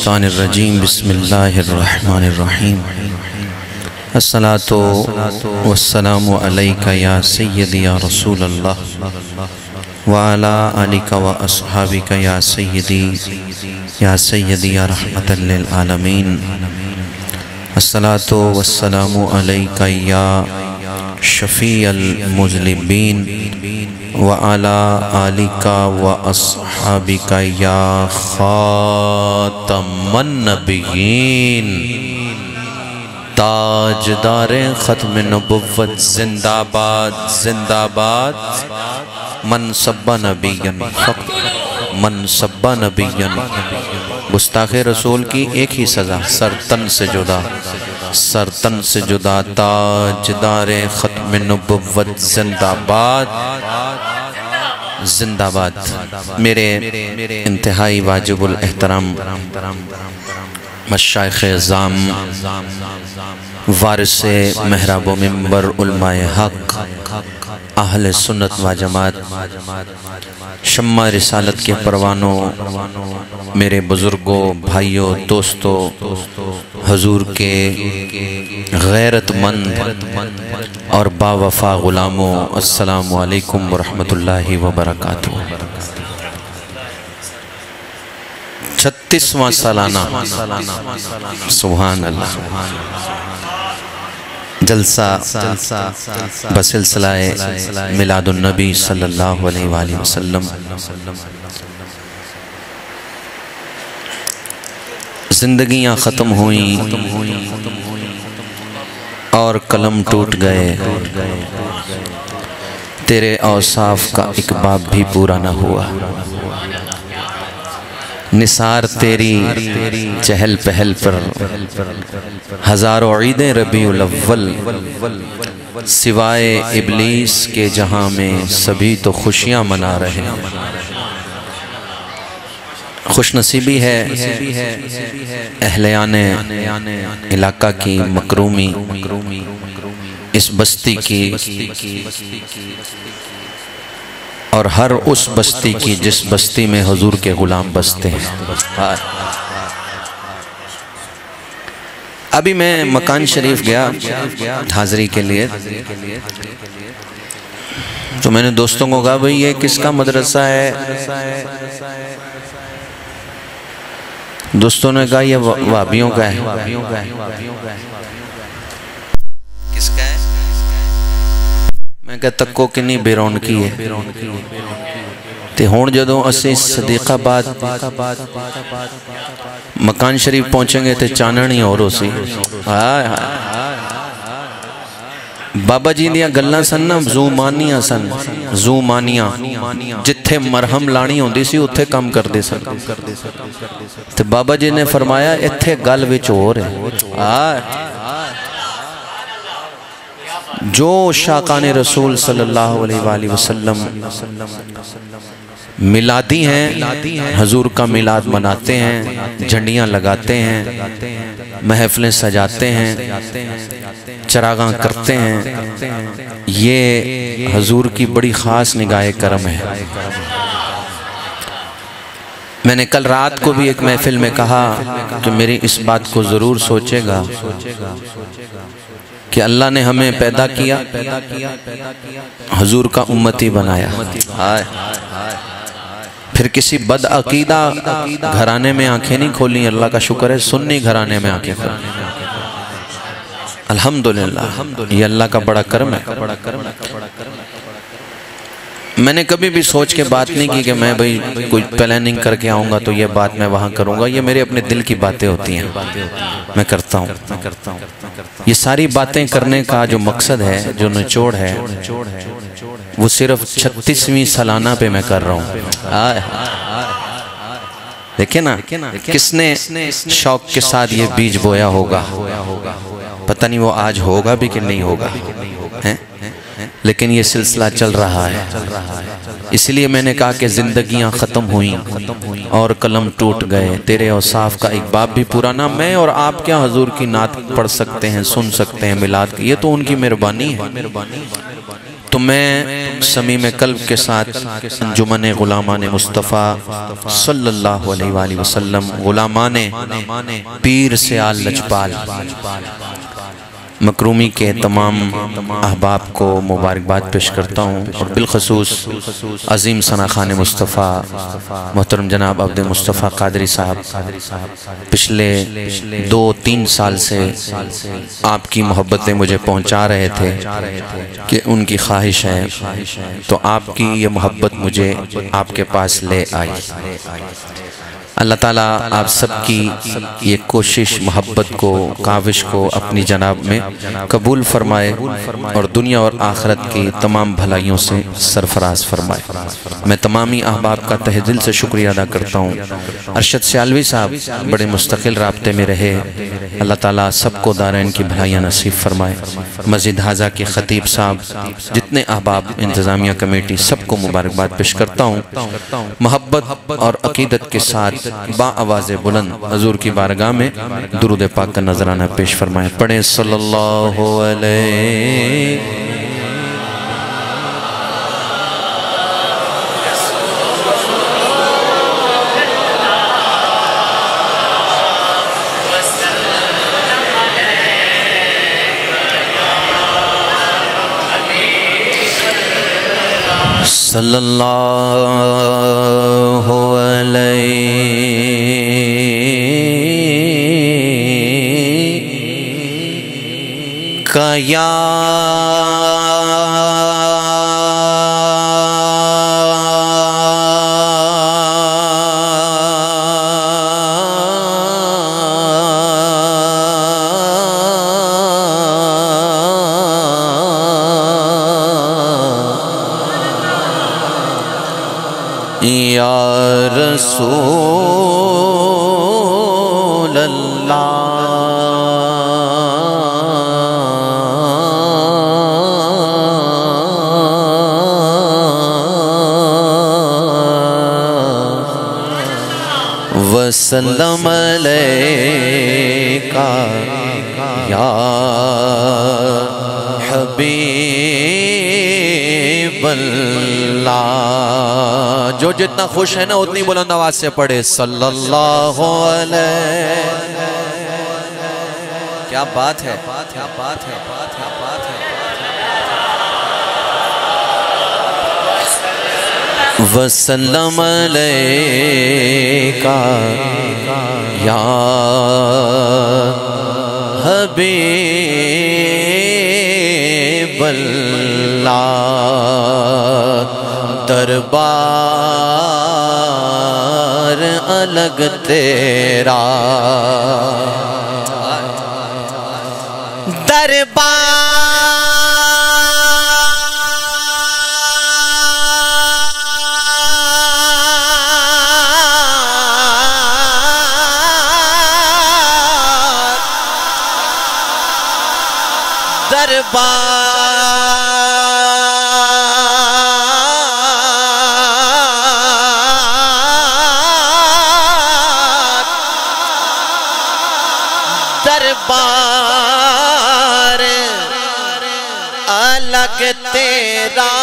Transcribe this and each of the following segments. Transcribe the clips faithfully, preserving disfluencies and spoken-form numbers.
الشیطان الرجیم بسم اللہ الرحمن الرحیم الصلاة والسلام علیکہ یا سیدی یا رسول اللہ وعلا آلکہ و اصحابکہ یا سیدی یا سیدی یا رحمت للعالمین الصلاة والسلام علیکہ یا شفیع المذنبین وعلا آلکہ و اصحابکہ یا خاتم النبیین تاجدار ختم نبوت زندہ باد زندہ باد من سب نبیین فقط من سب نبیین گستاخ رسول کی ایک ہی سزا سرتن سے جدا سرتن سے جدا تاجدار ختم نبوت زندہ باد زندہ باد میرے انتہائی واجب الاحترام مشائخ اعظام وارث محراب و منبر علماء حق اہل سنت و جماعت شمع رسالت کے پروانوں میرے بزرگوں بھائیوں دوستوں حضور کے غیرت مند اور با وفا غلاموں السلام علیکم ورحمۃ اللہ وبرکاتہ چھتیسواں سالانہ سبحان اللہ جلسہ بسلسلہ میلاد النبی صلی اللہ علیہ وآلہ وسلم زندگیاں ختم ہوئیں اور قلم ٹوٹ گئے تیرے اوصاف کا ایک باب بھی پورا نہ ہوا نثار تیری چہل پہل پر ہزاروں عیدیں ربیع الاول سوائے ابلیس کے جہاں میں سبھی تو خوشیاں منا رہے خوش نصیبی ہے اہلیان علاقہ کی مکرومی اس بستی کی اور ہر اس بستی کی جس بستی میں حضور کے غلام بستے ہیں ابھی میں مکان شریف گیا حاضری کے لیے تو میں نے دوستوں کو کہا بھئی یہ کس کا مدرسہ ہے دوستوں نے کہا یہ وہابیوں کا ہے کس کا ہے میں کہا تکو کنی بیرون کی ہے تے ہون جدوں اسی صدیق آباد مکان شریف پہنچیں گے تے چاننی اور ہو سی بابا جی دیا گلنا سن نا زو مانیاں سن زو مانیاں جتھے مرہم لانی ہوندی سی اتھے کم کر دے سن تے بابا جی نے فرمایا اتھے گل وچ ہو رہے جو شاقان رسول صلی اللہ علیہ وآلہ وسلم میلادی ہیں حضور کا میلاد مناتے ہیں جھنڈیاں لگاتے ہیں محفلیں سجاتے ہیں چراغاں کرتے ہیں یہ حضور کی بڑی خاص نگاہ کرم ہے میں نے کل رات کو بھی ایک محفل میں کہا کہ میری اس بات کو ضرور سوچے گا کہ اللہ نے ہمیں پیدا کیا حضور کا امتی بنایا پھر کسی بد عقیدہ گھرانے میں آنکھیں نہیں کھولیں اللہ کا شکر ہے سنی گھرانے میں آنکھیں کھولیں الحمدللہ یہ اللہ کا بڑا کرم ہے میں نے کبھی بھی سوچ کے بات نہیں کی کہ میں بھئی کوئی پلاننگ کر کے آؤں گا تو یہ بات میں وہاں کروں گا یہ میرے اپنے دل کی باتیں ہوتی ہیں میں کرتا ہوں یہ ساری باتیں کرنے کا جو مقصد ہے جو نچوڑ ہے وہ صرف چھتیسویں سالانہ پہ میں کر رہا ہوں دیکھیں نا کس نے شوق کے ساتھ یہ بیج بویا ہوگا پتہ نہیں وہ آج ہوگا بھی کہ نہیں ہوگا لیکن یہ سلسلہ چل رہا ہے اس لیے میں نے کہا کہ زندگیاں ختم ہوئیں اور قلم ٹوٹ گئے تیرے اوصاف کا ایک باب بھی پورا نہ میں اور آپ کیا حضور کی نعت پڑھ سکتے ہیں سن سکتے ہیں میلاد کی یہ تو ان کی مہربانی ہے تو میں صمیم قلب کے ساتھ انجمن غلامان مصطفیٰ صلی اللہ علیہ وآلہ وسلم غلامان پیر سے آل لجپال مکرومی کے تمام احباب کو مبارکباد پیش کرتا ہوں، اور بالخصوص عظیم ثنا خان مصطفیٰ محترم جناب عبد مصطفیٰ قادری صاحب پچھلے دو تین سال سے آپ کی محبتیں مجھے پہنچا رہے تھے کہ ان کی خواہش ہے، تو آپ کی یہ محبت مجھے آپ کے پاس لے آئی۔ اللہ تعالیٰ آپ سب کی یہ کوشش محبت کو کاوش کو اپنی جناب میں قبول فرمائے اور دنیا اور آخرت کی تمام بھلائیوں سے سرفراز فرمائے۔ میں تمامی احباب کا تہ دل سے شکریہ ادا کرتا ہوں۔ ارشد سیالوی صاحب بڑے مستقل رابطے میں رہے، اللہ تعالیٰ سب کو دارین کی بھلائیاں نصیب فرمائے۔ مسجد حاضہ کے خطیب صاحب، جتنے احباب انتظامیہ کمیٹی، سب کو مبارکباد پیش کرتا ہوں۔ محبت اور عقیدت کے ساتھ با آواز بلند حضور کی بارگاہ میں درود پاک کا نذرانہ پیش فرمائیں۔ پڑھیں صلی اللہ علیہ صلی اللہ علیہ کا یا یا رسول اللہ وسلم علیکہ یا حبیب اللہ۔ جو جتنا خوش ہے نا اتنی بلند آواز سے پڑھے صلی اللہ علیہ۔ کیا بات ہے، کیا بات ہے، کیا بات ہے۔ وسلم علیکہ یا حبیب اللہ۔ دربار الگ تیرا، دربار دربار الگ تیرا،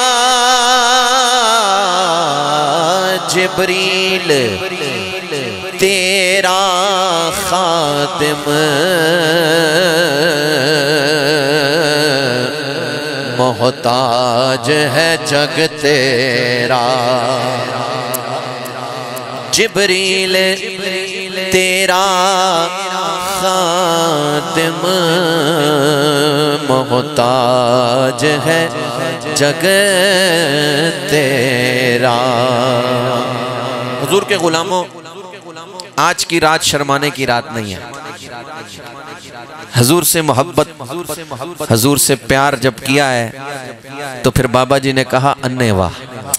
جبریل تیرا خادم، محتاج ہے جگ تیرا۔ جبریل تیرا خادم، محتاج ہے جگ تیرا۔ حضور کے غلاموں، آج کی رات شرمانے کی رات نہیں ہے۔ حضور سے محبت، حضور سے پیار جب کیا ہے تو پھر بابا جی نے کہا انے واہ،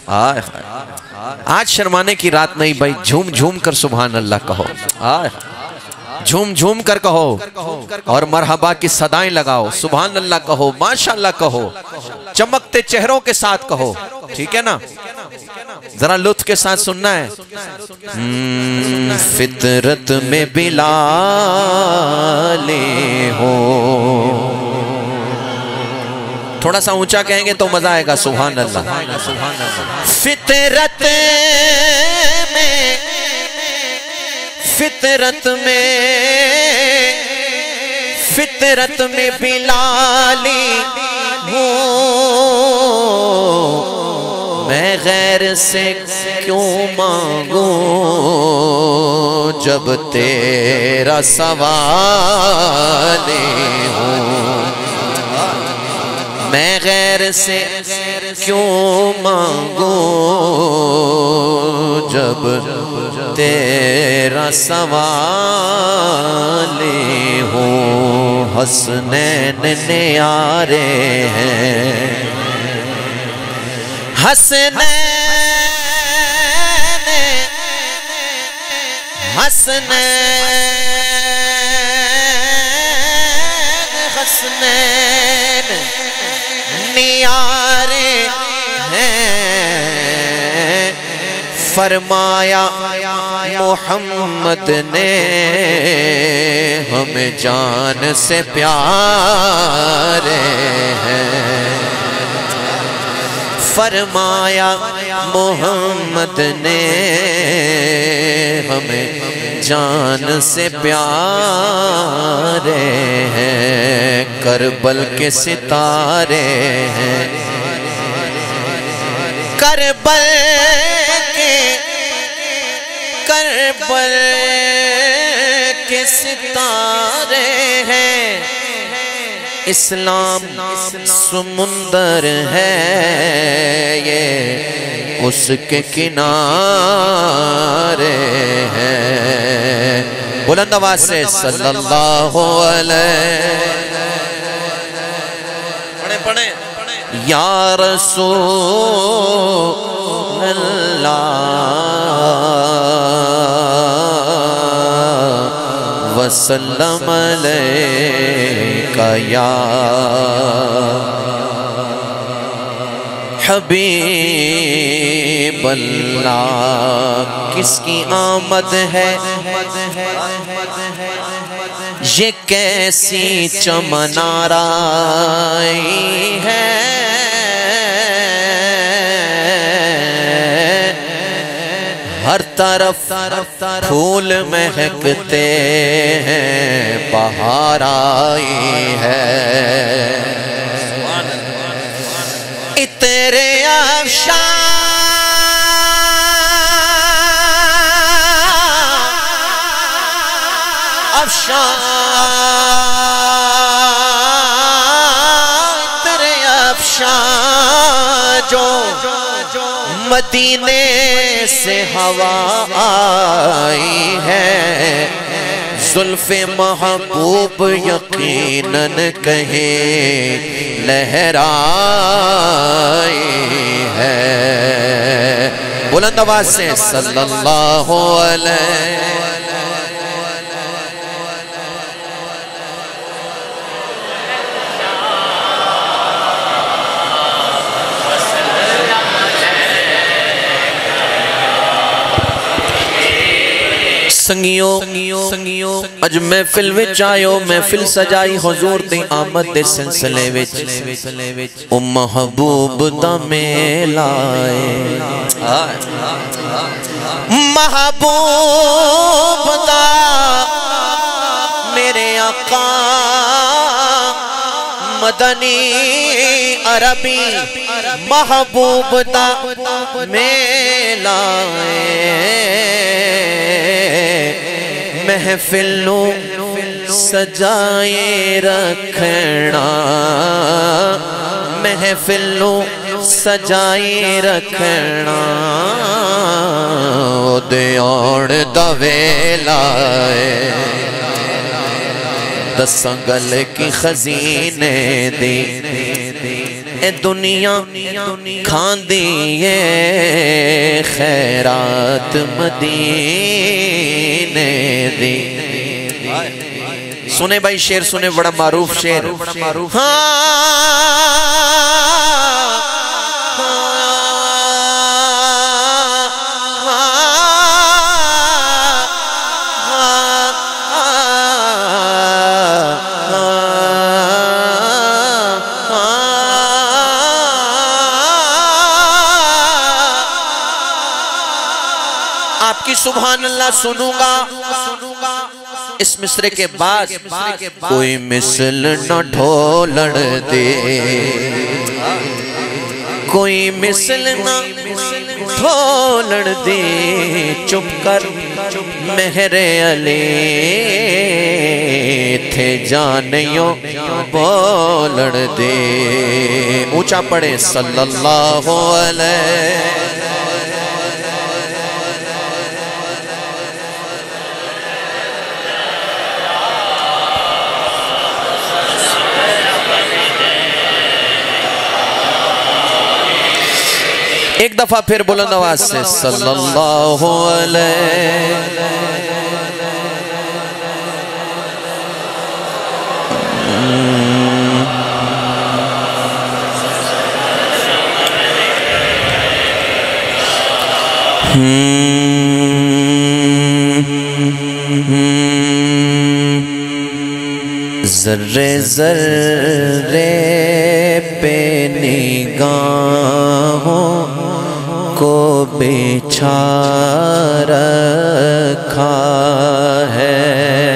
آج شرمانے کی رات نہیں بھائی، جھوم جھوم کر سبحان اللہ کہو، جھوم جھوم کر کہو اور مرحبا کی صدائیں لگاؤ، سبحان اللہ کہو، ماشاءاللہ کہو، چمکتے چہروں کے ساتھ کہو، ٹھیک ہے نا؟ ذرا لطف کے ساتھ سننا ہے۔ فطرت میں بلالے ہو تھوڑا سا اونچا کہیں گے تو مزہ آئے گا. سبحان اللہ. فطرت میں فطرت میں فطرت میں بلالی ہوں. میں غیر سے کیوں مانگوں جب تیرا سوالی ہوں. میں غیر سے کیوں مانگوں جب تیرا سوالی ہوں. حسنین نیارے ہیں حسنین حسنین حسنین نیارے ہیں. فرمایا محمد نے ہمیں جان سے پیارے ہیں. فرمایا محمد نے ہمیں جان سے پیارے ہیں. کربل کے ستارے ہیں کربل کے کربل کے ستارے ہیں. اسلام سمندر ہے یہ اس کے کنارے ہیں. بلند آواز سے صلی اللہ علیہ پڑھیں پڑھیں یا رسول اللہ وسلم علیکہ یا حبیب اللہ. کس کی آمد ہے یہ کیسی چمن آرائی ہے. ہر طرف پھول مہکتے ہیں بہار آئی ہے. تیرے افشاں افشاں تیرے افشاں جو مدینے سے ہوا آئی ہے. زلف محبوب یقیناً کہیں لہرائی ہے. بلند آواز سے صلی اللہ علیہ سنگیو اج محفل وچ آئیو محفل سجائی حضور دی آمد دے سلسلے وچ او محبوب دا میلہ آئے. محبوب دا میرے آقا مدنی عربی محبوب دا میلہ محفل نو سجائے رکھنا محفل نو سجائے رکھنا دیان دا ویلا دساں گل کی خزینے دی اے دنیا کھاندی ہے خیرات مدینے دی. سنے بھائی شیر سنے بڑا معروف شیر. سبحان اللہ سنوں گا اس مصرے کے بعد کوئی مثل نہ ڈھولڑ دے کوئی مثل نہ ڈھولڑ دے چپ کر مہر علی تھے جانیوں بولڑ دے اونچا پڑھے صلی اللہ علیہ ایک دفعہ پھر بلند آواز سے صلی اللہ علیہ ذرے ذرے پہ نگاہوں کو بچھا رکھا ہے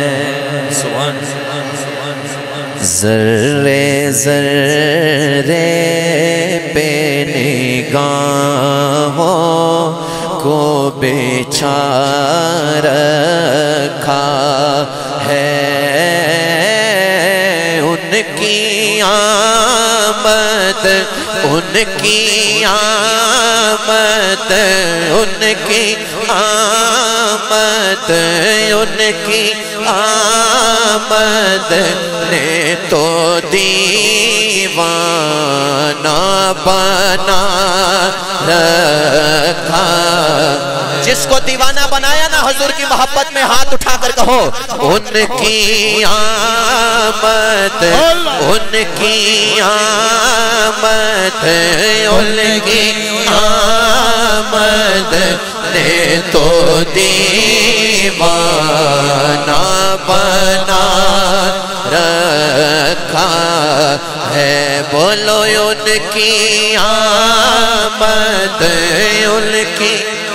ذرے ذرے پہ نگاہوں کو بچھا رکھا ہے ان کی آمد ان کی آمد ان کی آمد ان کی آمد نے تو دیوانہ بنا رکھا جس کو دیوانہ بنایا نا حضور کی محبت میں ہاتھ اٹھا کر کہو ان کی آمد ان کی آمد ان کی آمد نے تو دیوانہ بنا رکھا ہے بولو ان کی آمد ان کی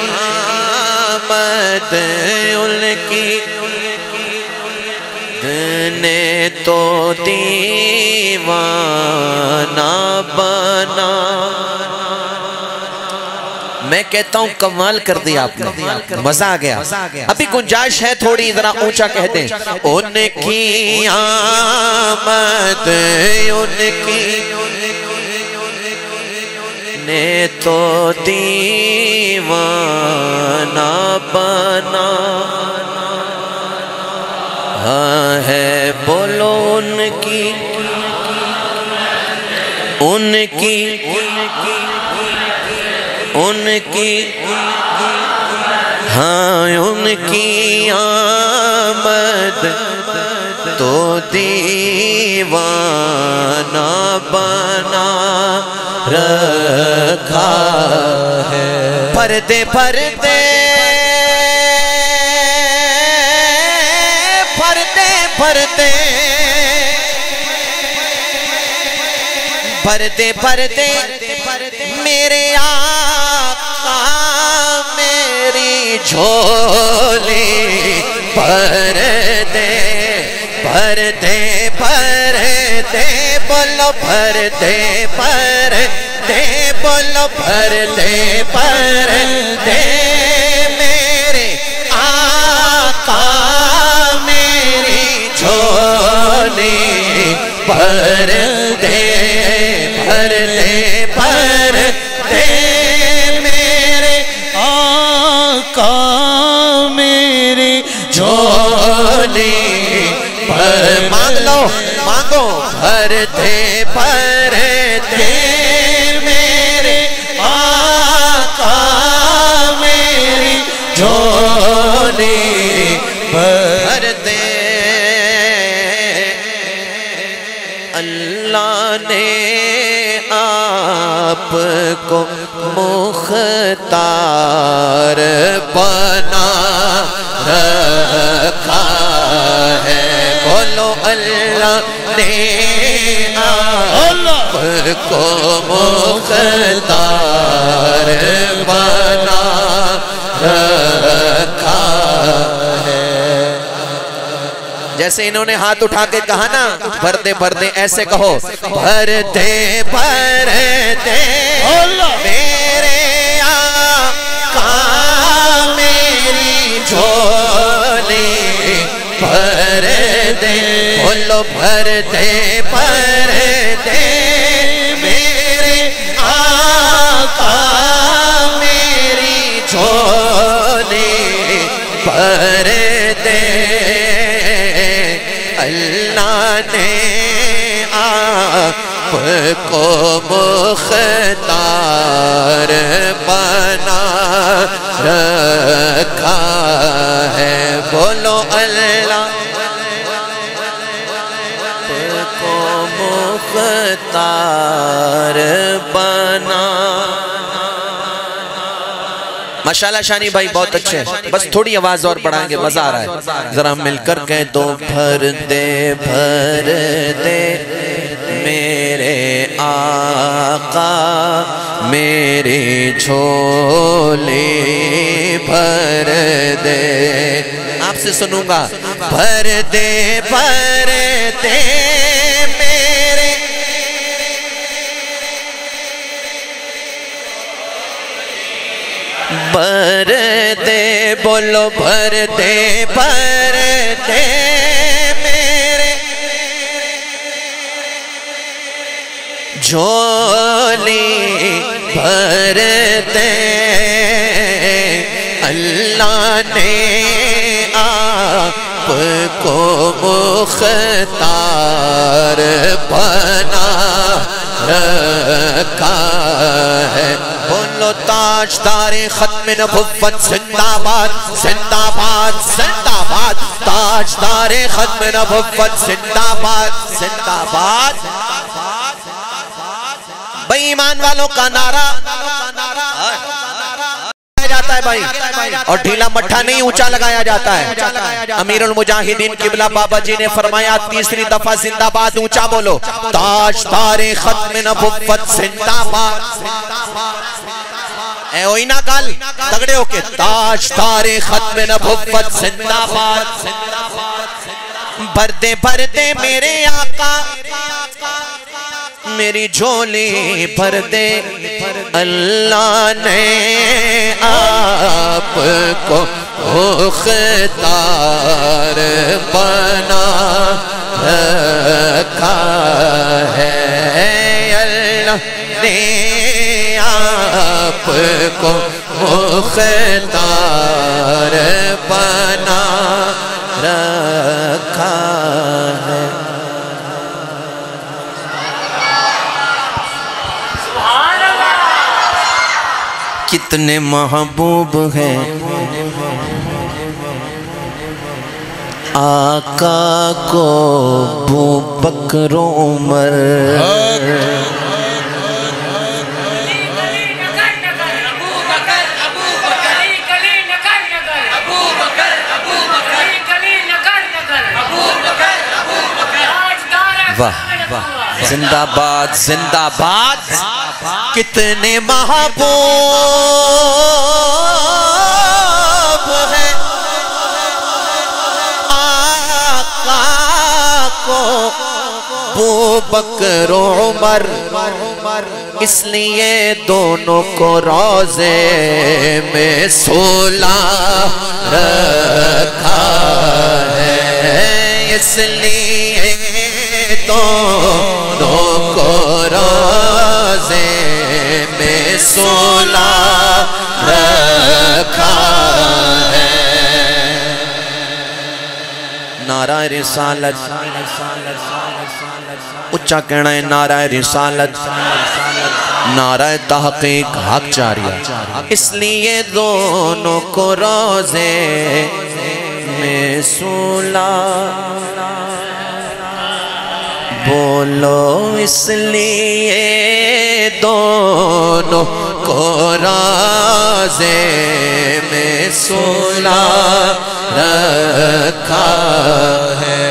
آمد ان کی نے تو دیوانہ بنا میں کہتا ہوں کمال کر دیا آپ نے مزہ آ گیا ابھی گنجائش ہے تھوڑی ذرا اونچا کہہ دیں ان کی آمد ان کی نے تو دیوانہ بنا ہے بولو ان کی ان کی ان کی ہاں ان کی آمد تو دیوانہ بنا رکھا ہے پردے پردے پردے پردے پردے میرے آقا میری جھولی پردے پردے پردے بولو پردے پردے بولو پردے پردے میرے آقا میری جھولی پردے پردے پردے میرے آقا میری جھولی پر مانگ لو مانگو پردے پردے میرے آقا میری جھولی پردے اللہ نے آپ کو مختار بنا رکھا ہے بولو اللہ نے آپ کو مختار بنا رکھا جیسے انہوں نے ہاتھ اٹھا کے کہا نا بھر دے بھر دے، ایسے کہو بھر دے بھر دے میرے آقا میری جھولی بھر دے، بولو بھر دے بھر دے میرے آقا میری جھولی بھر دے، اللہ نے آپ کو مختار بنا رکھا ہے، بولو اللہ کو مختار بنا۔ ماشاءاللہ شانی بھائی بہت اچھے، بس تھوڑی آواز اور بڑھائیں گے، مزہ آ رہا ہے، ذرا مل کر کہہ دو بھر دے بھر دے میرے آقا میری جھولی بھر دے، آپ سے سنوں گا بھر دے بھر دے میرے بھر دے، بولو بھر دے بھر دے میرے جھولی بھر دے، اللہ نے آپ کو مختار بنا رکھا ہے، بولو تاجدار ختم نبوت زندہ باد زندہ باد زندہ باد، تاجدار ختم نبوت زندہ باد زندہ باد۔ بھائی ایمان والوں کا نعرہ جاتا ہے بھائی، اور ڈھیلا مٹھا نہیں اونچا لگایا جاتا ہے۔ امیر المجاہدین قبلہ بابا جی نے فرمایا تیسری دفعہ زندہ باد اونچا بولو، تاجدار ختم نبوت زندہ باد، اے ہوئی نا گل تگڑے ہو کے، تاجدار ختم نبوت زندہ باد، بھر دے بھر دے میرے آقا میری جھولی بھر دے، اللہ نے آپ کو مختار بنا رکھا ہے، اللہ نے آپ کو مختار بنا رکھا ہے۔ کتنے محبوب ہیں آقا کو ابو بکر عمر، واہ واہ، زندہ باد زندہ باد، کتنے محبوب ہیں آقا کو ابو بکر عمر، اس لیے دونوں کو روضے میں سولا رکھا ہے، اس لیے دونوں کو روضے میں سولا رکھا ہے۔ نعرہ رسالت اچھا کہنا ہے، نعرہ رسالت نعرہ تحقیق حق جاریہ، اس لیے دونوں کو روضے میں سولا، بولو اس لیے دونوں کو روضے میں سولا رکھا ہے۔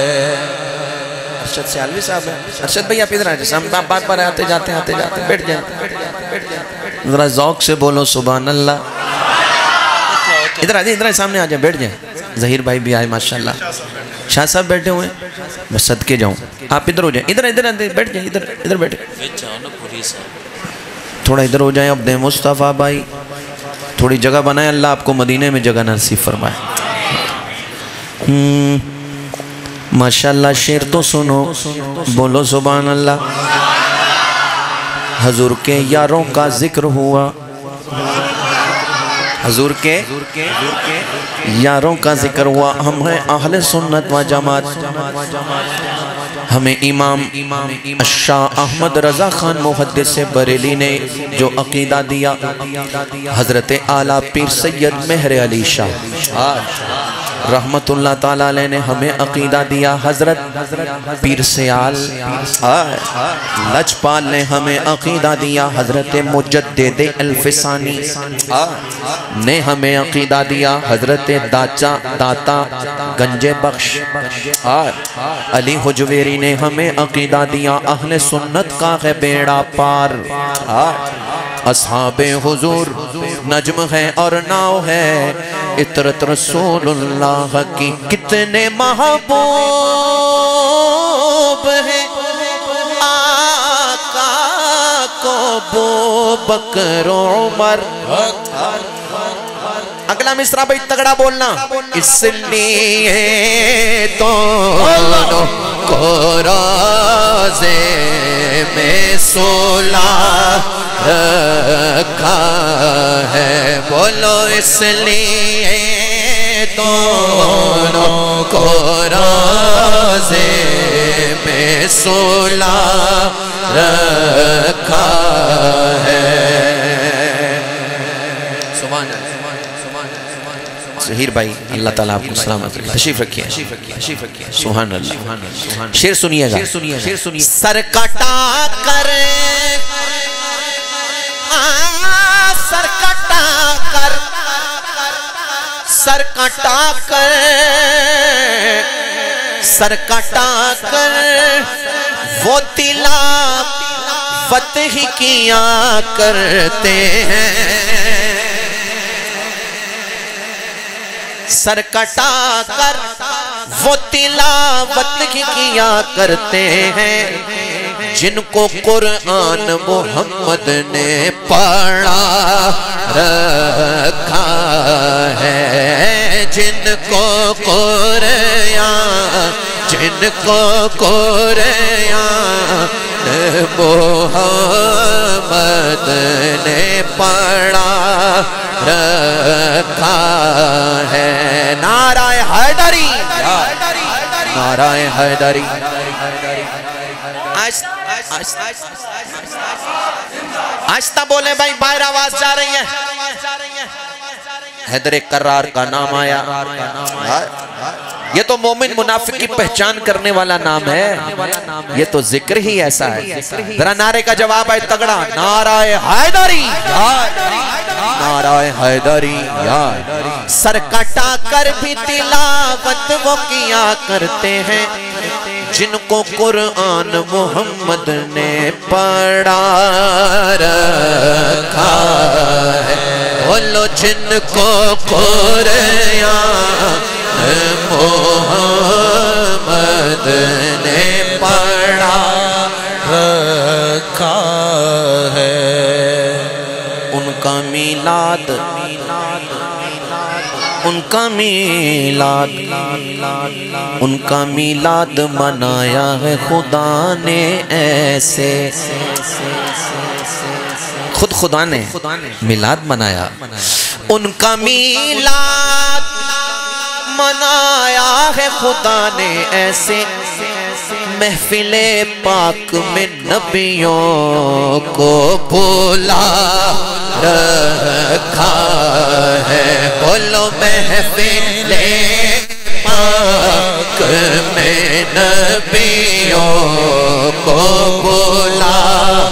ارشد سیالوی صاحب ہے، ارشد بھئی آپ ادھر آئے جیسے ہم بات پر آتے جاتے آتے جاتے بیٹھ جائیں، ذرا ذوق سے بولو سبحان اللہ، ادھر آئے ادھر آئے سامنے آ جائیں، بیٹھ جائیں ظہیر بھائی بھی آئے ماشاءاللہ. شاہ صاحب بیٹھے ہوئے ہیں. میں صدقے جاؤں. آپ ادھر ہو جائیں. ادھر ادھر بیٹھ جائیں. ادھر ادھر بیٹھے. تھوڑا ادھر ہو جائیں. عبد مصطفیٰ بھائی تھوڑی جگہ بنائیں. اللہ آپ کو مدینے میں جگہ نصیب فرمائے. ماشاءاللہ. شعر تو سنو. بولو سبحان اللہ. حضور کے یاروں کا ذکر ہوا. حضور کے یاروں کا ذکر ہوا. ہم ہیں اہل سنت و جماعت. ہمیں امام شاہ احمد رضا خان محدث بریلی نے جو عقیدہ دیا، حضرت اعلیٰ پیر سید مہر علی شاہ رحمت اللہ تعالیٰ علیہ نے ہمیں عقیدہ دیا. حضرت پیر سیال لجپال نے ہمیں عقیدہ دیا. حضرت مجدد الفسانی نے ہمیں عقیدہ دیا. حضرت داچا داتا گنج بخش علی حجویری نے ہمیں عقیدہ دیا. اہل سنت کا ہے بیڑا پار. اصحاب حضور نجم ہے اور ناؤ ہے. اطرت رسول اللہ کی کتنے محبوب ہیں. آقا کو بو بکر عمر. اگلا مصرع بھائی تگڑا بولنا. اس لیے دونوں کو روزے میں سولا رکھا ہے. بولو اس لیے دونوں کو روزے میں سولا رکھا ہے. ظہیر بھائی اللہ تعالیٰ آپ کو سلامت رکھے. تشریف رکھیے. سبحان اللہ. شعر سنیے گا. سر کٹا کر سر کٹا کر سر کٹا کر سر کٹا کر وہ تلاوت ہی کیا کرتے ہیں. سر کٹا کر وہ تلاوت ہی کیا کرتے ہیں. جن کو قرآن محمد نے پڑھا رکھا ہے. جن کو قرآن جن کو قرآن محمد نے پڑھا رکھا ہے. نعرہ حیدری نعرہ حیدری. آہستہ بولیں بھائی باہر آواز جا رہی ہے. حیدر کرار کا نام آیا. یہ تو مومن منافق کی پہچان کرنے والا نام ہے. یہ تو ذکر ہی ایسا ہے. ذرا نعرے کا جواب ہے تگڑا. نعرہ حیدری نعرہ حیدری. سر کٹا کر بھی تلاوت وہ کیا کرتے ہیں. جن کو قرآن محمد نے پڑھا رکھا ہے. بولو جن کو قرآن محمد نے پڑھا رکھا ہے. ان کا میلاد ان کا میلاد ان کا میلاد منایا ہے خدا نے ایسے. خود خدا نے میلاد منایا. ان کا میلاد منایا ہے خدا نے ایسے. محفل پاک میں نبیوں کو بولا رکھا ہے. بولو محفل پاک میں نبیوں کو بولا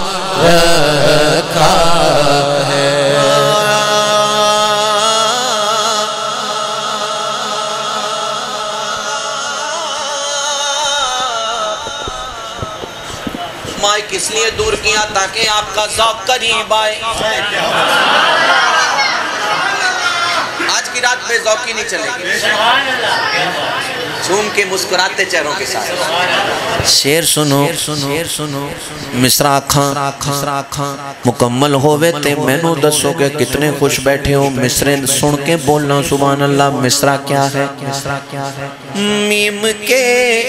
رکھا ہے. مائک اس لیے دور کیا تاکہ آپ کا ذوق قریب آئے. آج کی رات بے ذوقی نہیں چلے گی، جھوم کے مسکراتے چہروں کے ساتھ۔ شیر سنو مصرع کھاں مکمل ہوئے تے میں نو دسو کہ کتنے خوش بیٹھے ہو مصرع سن کے بولنا سبحان اللہ۔ مصرع کیا ہے؟ میم کے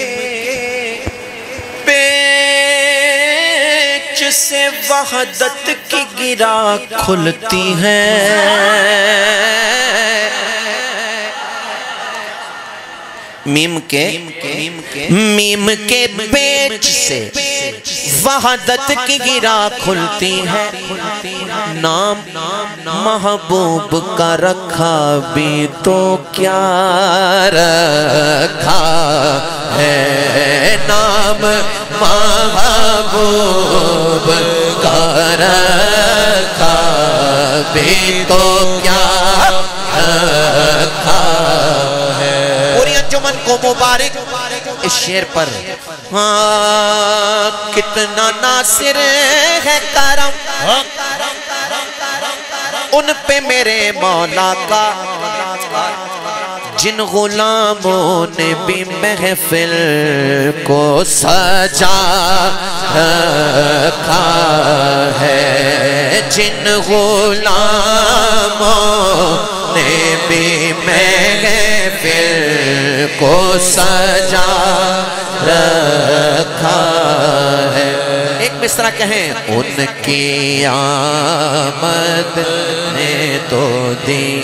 پیچ سے وحدت کی گرا کھلتی ہے، میم کے میم کے پیچ سے وحدت کی گرا کھلتی ہے، نام محبوب کا رکھا بھی تو کیا رکھا ہے، نام محبوب کا رکھا بھی تو کیا رکھا ہے۔ پوری انجمن کو مبارک اس شعر پر۔ ہاں کتنا ناصر ہے کرم ان پہ میرے مولا کا، جن غلاموں نے بھی محفل کو سجا رکھا ہے، جن غلاموں نے بھی محفل کو سجا رکھا ہے۔ ایک مصرع کہیں، ان کی آمد نے تو دی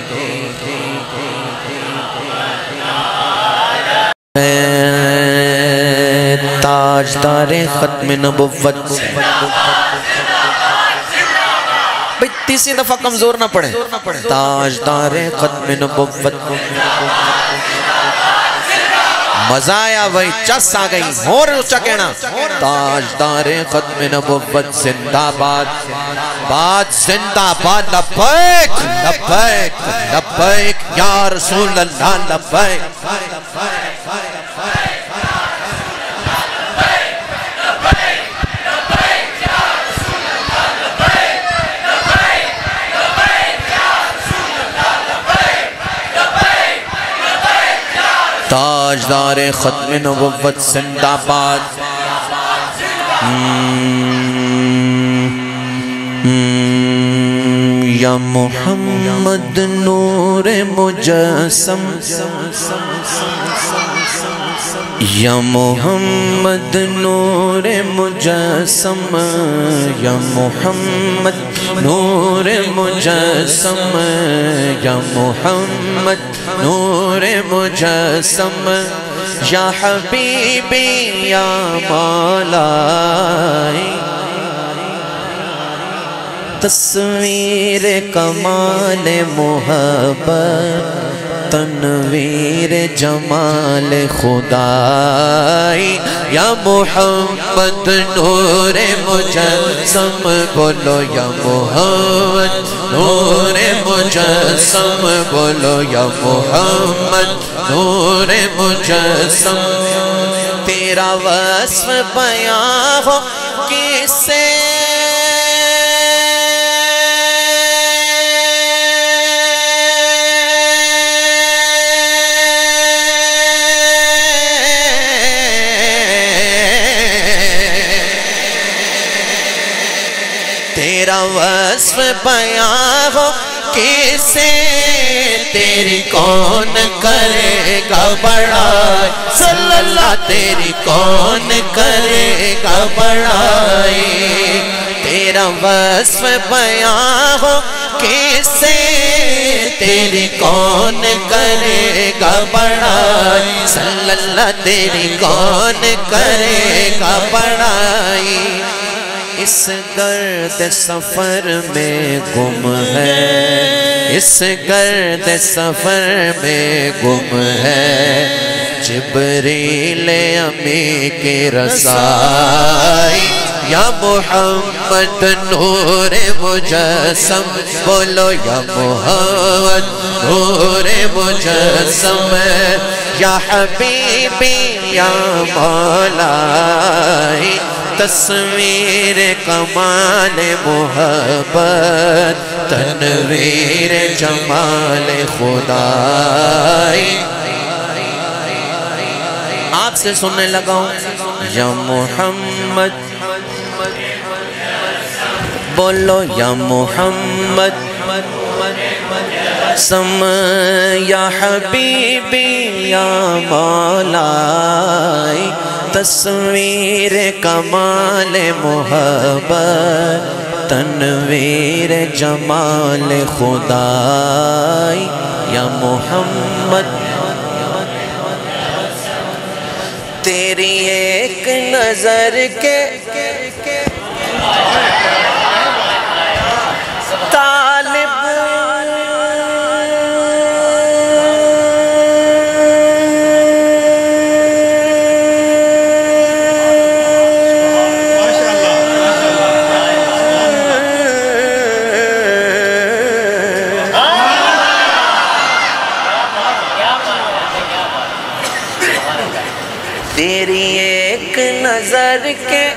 تاجدار ختم نبوت۔ بھئی تیسری دفعہ کمزور نہ پڑھیں، تاجدار ختم نبوت، مزہ آیا وہی چس آ گئی اور اچھا کہنا، تاجدار ختم نبوت زندہ باد، باد زندہ باد، لبیک لبیک لبیک یا رسول اللہ لبیک۔ تاجدار ختم نبوت زندہ باد، یا محمد نور مجسم، یا محمد نور مجسم، یا محمد نور مجسم، یا محمد نور مجسم، یا حبیبی یا مولائی، تصویر کمال محبت، تنویر جمال خدائی، یا محمد نور مجسم، بولو یا محمد نور مجسم، بولو یا محمد نور مجسم۔ تیرا وصف بیان ہو کسے، تیرا وصف بیان ہو کسے، تیری کون کرے گا بڑائی، صلی اللہ تیری کون کرے گا بڑائی، تیرا وصف بیان ہو کسے، تیری کون کرے گا بڑائی، صلی اللہ تیری کون کرے گا بڑائی۔ اس گرد سفر میں گم ہے، اس گرد سفر میں گم ہے، جبریل امی کی رسائی، یا محمد نور مجسم، بولو یا محمد نور مجسم، یا حبیبی یا مولائی، تصویر کمال محبت تنویر جمال خدائی آپ سے سننے لگا ہوں یا محمد بولو یا محمد سم یا حبیبی یا مولائی تصویر کمال محبت تنویر جمال خدائی یا محمد تیری ایک نظر کے طالب تیری ایک نظر کے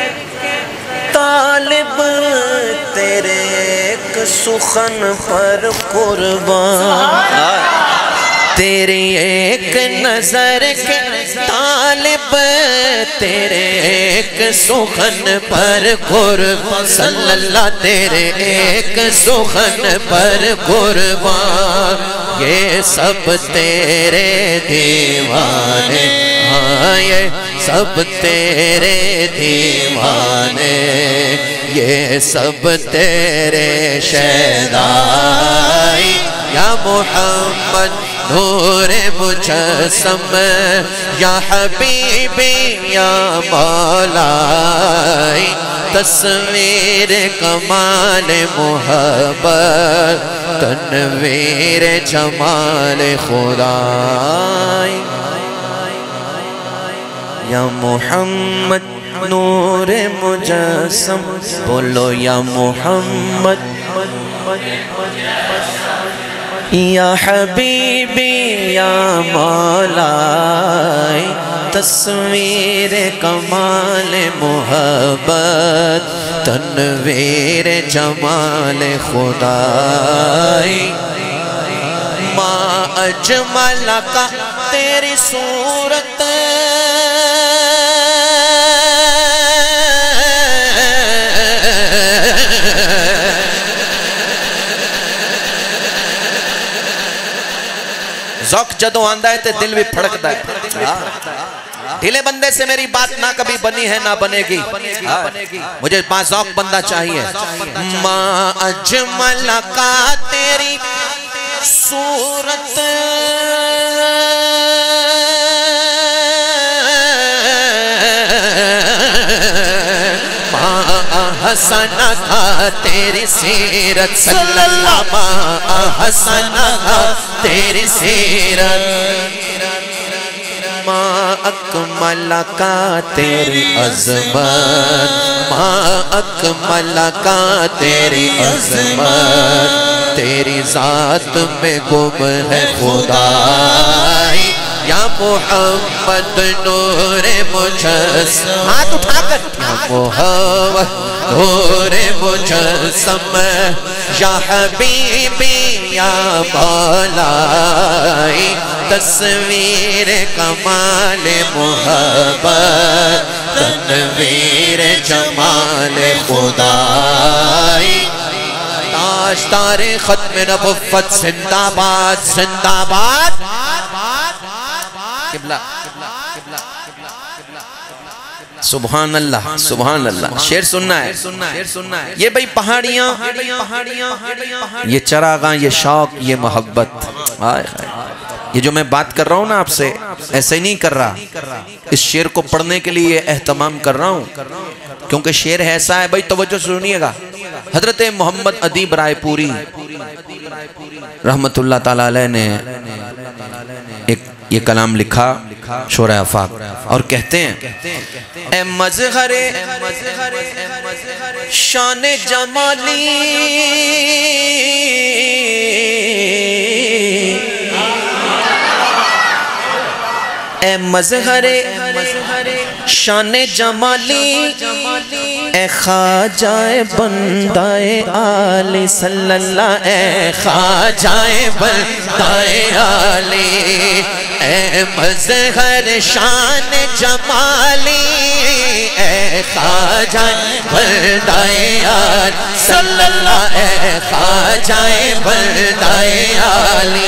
طالب تیرے ایک سخن پر قربان تیری ایک نظر کے طالب تیرے ایک سخن پر قربان صلی اللہ تیرے ایک سخن پر قربان یہ سب تیرے دیوانے ہاں یہ سب تیرے دیوانے یہ سب تیرے شہدائی یا محمد نور مجسم یا حبیبی یا مولائی تصویر کمال محبت تنویر جمال خدائی یا محمد نور مجسم بولو یا محمد یا حبیبی یا مولائی تصویر کمال محبت تنویر جمال خدائی ما اجمل کا تیری صورت ذوق جدو آندہ ہے تے دل بھی پھڑکتا ہے ڈھیلے بندے سے میری بات نہ کبھی بنی ہے نہ بنے گی مجھے پاس ذوق بندہ چاہیے ما اجمل کا تیری صورت حسن تھا تیری سیرت صلی اللہ ما حسن تھا تیری سیرت ما اکمل کا تیری عظمت ما اکمل کا تیری عظمت تیری ذات میں گم ہے خدائی یا محمد نور مجسم ہاتھ اٹھا کر یا محمد نور مجسم یا حبیبی یا مولائی تصویر کمال محبت تنویر جمال خدائی تاجدار ختم نبوت زندہ باد زندہ باد قبلہ سبحان اللہ سبحان اللہ شعر سننا ہے یہ بھئی پہاڑیاں یہ چراغاں یہ شوق یہ محبت یہ جو میں بات کر رہا ہوں نا آپ سے ایسے نہیں کر رہا اس شعر کو پڑھنے کے لیے اہتمام کر رہا ہوں کیونکہ شعر ایسا ہے بھئی توجہ سنیے گا حضرت محمد ادیب رائے پوری رحمت اللہ تعالیٰ علیہ نے ایک یہ کلام لکھا شورہ آفاق اور کہتے ہیں اے مظہر شان جمالی اے مظہر شان جمالی، اے خواجہ بندہ عالی صلی اللہ، اے خواجہ بندہ عالی، اے مظہر شان جمالی، اے خواجہ بندہ عالی صلی اللہ، اے خواجہ بندہ عالی۔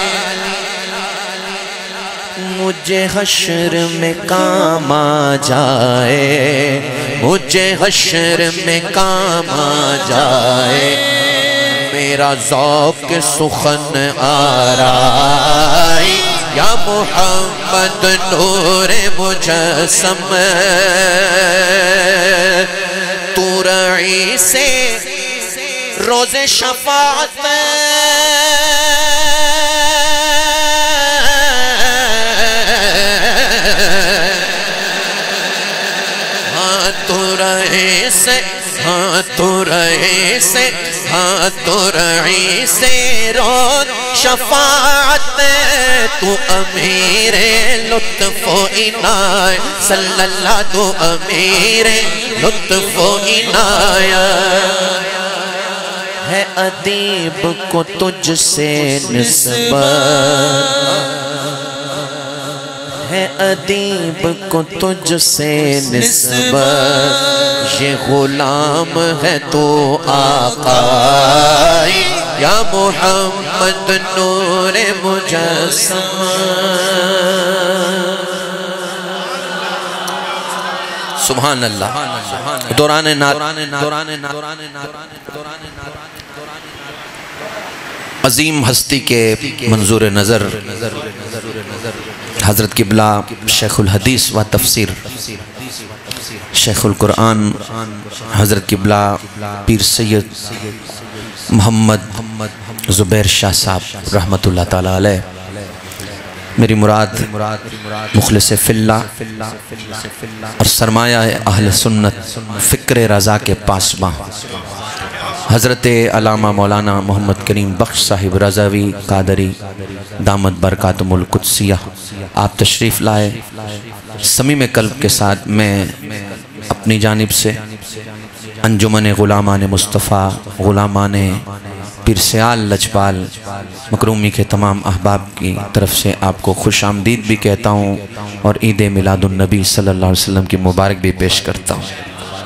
مجھے حشر میں کام آ جائے، مجھے حشر میں کام آ جائے، میرا ذوق سخن آرائی، یا محمد نور مجسم، تو رعی سے روز شفاعت تو رہے سے، ہاں تو رہے سے، ہاں تو رہے سے روز شفاعت، تو امیر لطف و عنایت صلی اللہ، تو امیر لطف و عنایت ہے، ادیب کو تجھ سے نسبت ہے، ادیب کو تجھ سے نسبت، یہ غلام ہے تو آقا، یا محمد نور مجسم۔ سبحان اللہ۔ دوران عظیم ہستی کے منظور نظر حضرت قبلہ شیخ الحدیث و تفسیر شیخ القرآن حضرت قبلہ پیر سید محمد زبیر شاہ صاحب رحمت اللہ تعالیٰ علیہ، میری مراد مخلص فی اللہ اور سرمایہ اہل سنت فکر رضا کے پاسباں حضرت علامہ مولانا محمد کریم بخش صاحب رضوی قادری دامت برکاتہم القدسیہ، آپ تشریف لائے۔ صمیم قلب کے ساتھ میں اپنی جانب سے انجمن غلامان مصطفیٰ، غلامان پیر سیال لجپال مکرومی کے تمام احباب کی طرف سے آپ کو خوش آمدید بھی کہتا ہوں اور عید میلاد النبی صلی اللہ علیہ وسلم کی مبارک بھی پیش کرتا ہوں۔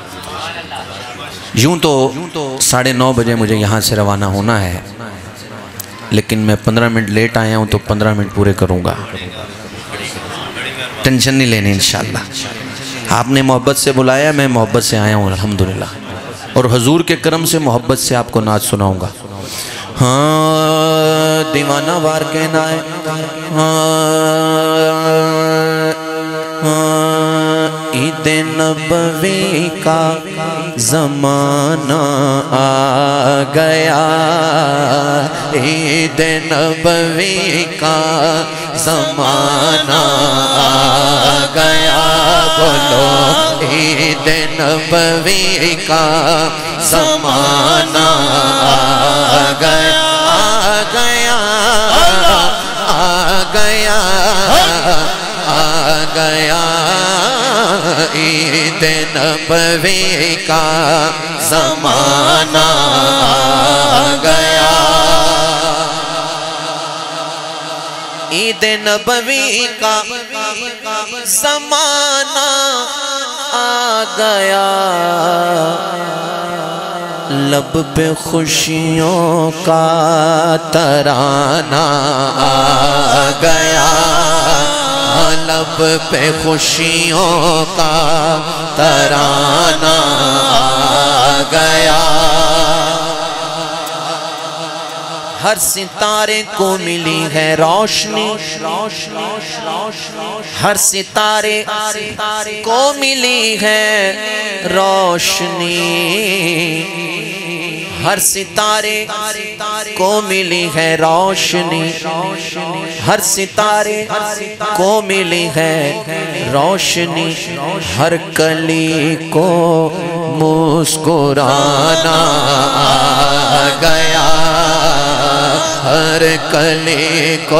یوں تو ساڑھے نو بجے مجھے یہاں سے روانہ ہونا ہے، لیکن میں پندرہ منٹ لیٹ آیا ہوں تو پندرہ منٹ پورے کروں گا، ٹینشن نہیں لینی انشاءاللہ۔ آپ نے محبت سے بلایا، میں محبت سے آیا ہوں الحمدللہ، اور حضور کے کرم سے محبت سے آپ کو نعت سناؤں گا۔ ہاں دیوانہ وار کہنا ہے، عید نبوی کا زمانہ آ گیا، عید نبوی کا زمانہ آ گیا، بولو عید نبوی کا زمانہ آ گیا، آ گیا آ گیا آ گیا، عید نبوی کا زمانہ آ گیا، عید نبوی کا زمانہ آ گیا، لب پہ خوشیوں کا ترانہ آ گیا، لب پہ خوشیوں کا ترانہ آ گیا، ہر ستارے کو ملی ہے روشنی، ہر ستارے کو ملی ہے روشنی، ہر ستارے کو ملی ہے روشنی، ہر ستارے کو ملی ہے روشنی، ہر کلی کو مسکرانا آ گیا، ہر کلی کو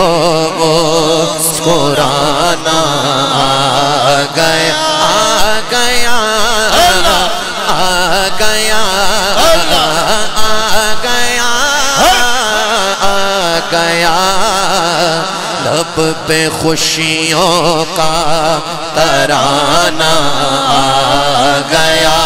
مسکرانا آ گیا آ گیا آ گیا آ گیا آ گیا لب پہ خوشیوں کا ترانہ آ گیا۔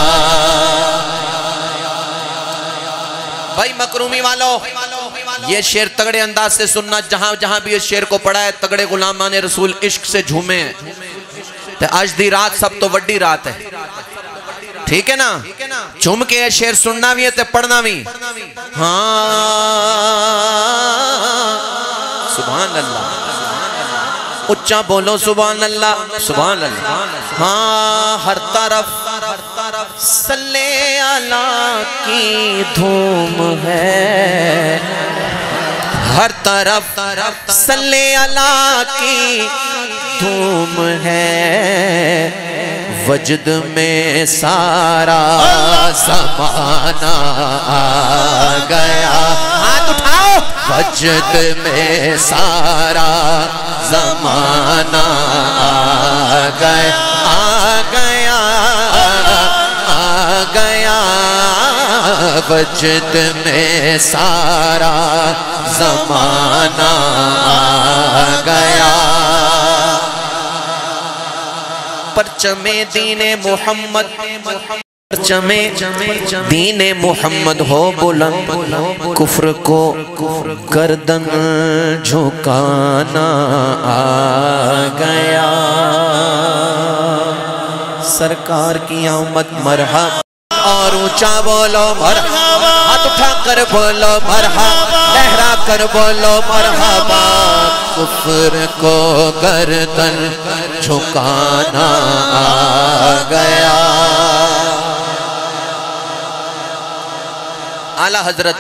بھائی مکرومی والو یہ شعر تگڑے انداز سے سننا، جہاں جہاں بھی اس شعر کو پڑھا ہے تگڑے غلامان رسول عشق سے جھومے ہیں۔ آج دی رات سب تو وڈی رات ہے، ٹھیک ہے نا؟ جھوم کے یہ شعر سننا بھی ہے تے پڑھنا بھی۔ ہاں سبحان اللہ، اچھا بولو سبحان اللہ سبحان اللہ۔ ہاں ہر طرف صلی اللہ کی دھوم ہے، ہر طرف صلی اللہ کی دھوم ہے، وجد میں سارا زمانہ آ گیا۔ ہاتھ اٹھاؤ۔ وجد میں سارا زمانہ آ گیا آ گیا آ گیا، وجد میں سارا زمانہ آ گیا۔ پرچم دین محمد پرچم دین محمد ہو بلند، کفر کو گردن جھکانا آ گیا۔ سرکار کی آمد مرحبا، اور اونچا بولو مرحبا، ہاتھ اٹھا کر بولو مرحبا، لہرا کر بولو مرحبا۔ کفر کو گردن جھکانا آ گیا۔ اعلی حضرت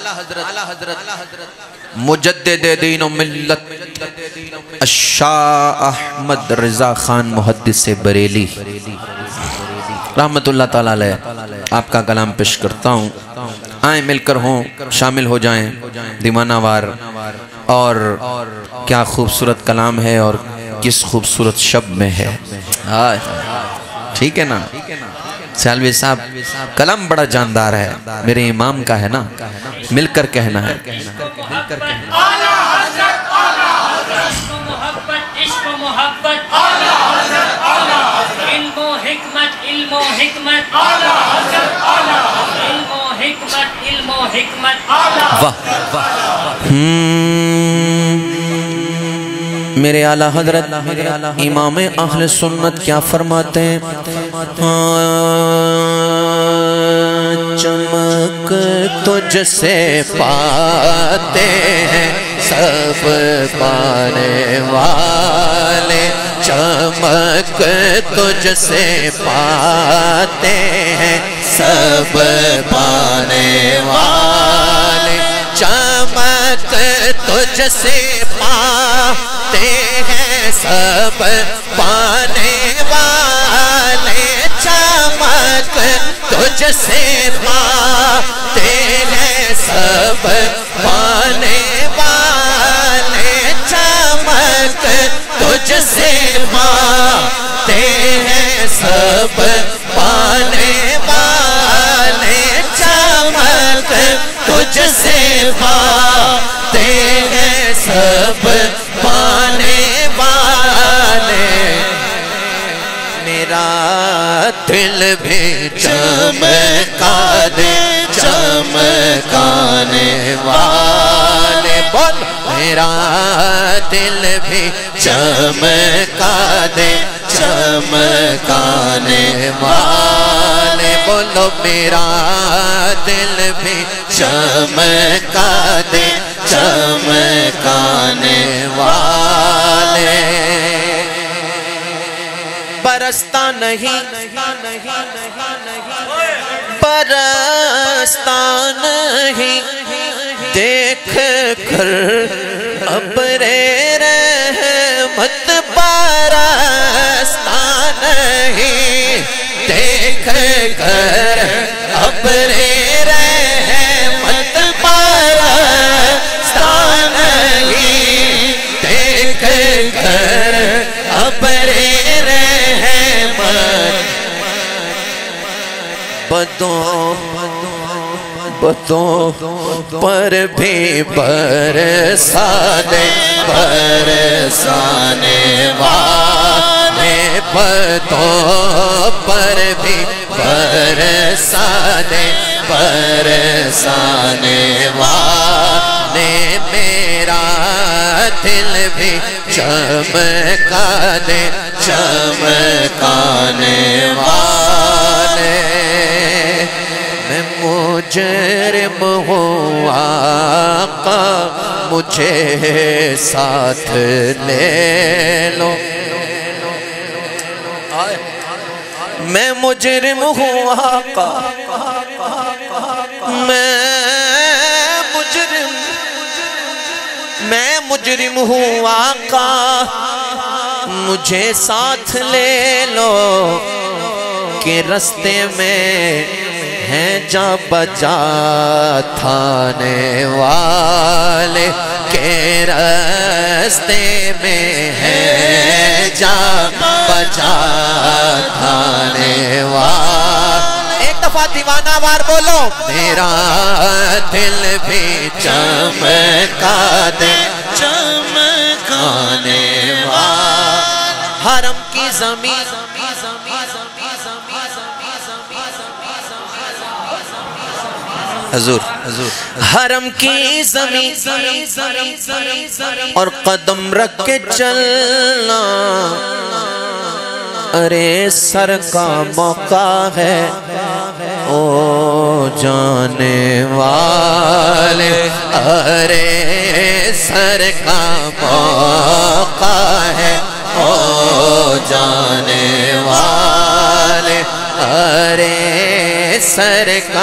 مجدد دین و ملت الشاہ احمد رضا خان محدث بریلی رحمت اللہ تعالیٰ علیہ آپ کا کلام پیش کرتا ہوں۔ آئیں مل کر ہوں، شامل ہو جائیں دیوانہ وار۔ اور کیا خوبصورت کلام ہے اور کس خوبصورت شب میں ہے، ٹھیک ہے نا؟ سیالوی صاحب کلام بڑا جاندار ہے، میرے امام کا ہے نا، مل کر کہنا ہے۔ میرے اعلیٰ حضرت امام اہل سنت کیا فرماتے ہیں؟ چمک تجھ سے پاتے ہیں سب پانے والے، چمک تجھ سے پاتے ہیں سب پانے والے، چمک تجھ سے پاتے ہیں سب پانے والے، چمک تجھ سے پاتے ہیں سب پانے والے، چمک تجھ سے پاتے ہیں سب پانے والے، چمک تجھ سے پاتے ہیں سب پانے والے۔ میرا دل بھی چمکا دے چمکانے والے، بول میرا دل بھی چمکا دے چمکانے والے، بولو میرا دل بھی چمکا دے چمکانے والے۔ برستا نہیں برستا نہیں دیکھ کر ابر رحمت، برستا نہیں دیکھ کر ابر رحمت، برستا نہیں بدوں بدوں پر بھی برسانے برسانے والے بدوں پر بھی برسانے برسانے والے میرا دل بھی چمکا دے چمکانے والے میں مجرم ہوں آقا مجھے ساتھ لے لو میں مجرم ہوں آقا میں مجرم میں مجرم ہوں آقا مجھے ساتھ لے لو کہ رستے میں ہیں جا بجا تھانے والے کہ رستے میں ہیں جا بجا تھانے والے ایک دفعہ دیوانہ وار بولو میرا دل بھی چمکا دے چمکانے والے حرم کی زمین حضور حرم کی زمین اور قدم رکھ کے چلنا ارے سر کا موقع ہے او جانے والے ارے سر کا موقع ہے او جانے والے ارے سر کا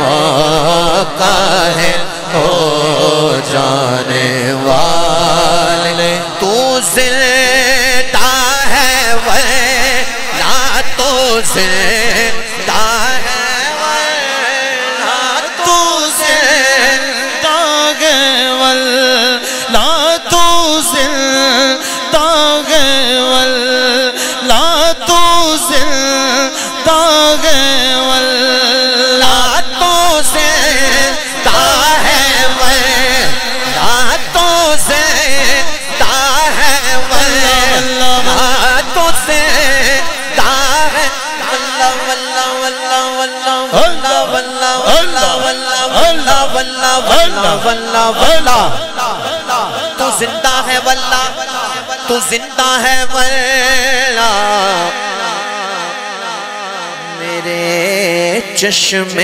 موقع ہے او جانے والے تو زندہ ہے ویلا تو زندہ ہے ویلا تو زندہ ہے ویلا تو زندہ ہے ویلا تو زندہ ہے ویلا تو زندہ ہے ویلا تو زندہ ہے ویلا تو زندہ ہے واللہ واللہ واللہ واللہ واللہ واللہ واللہ واللہ واللہ واللہ واللہ تو زندہ ہے واللہ تو زندہ ہے واللہ میرے چشم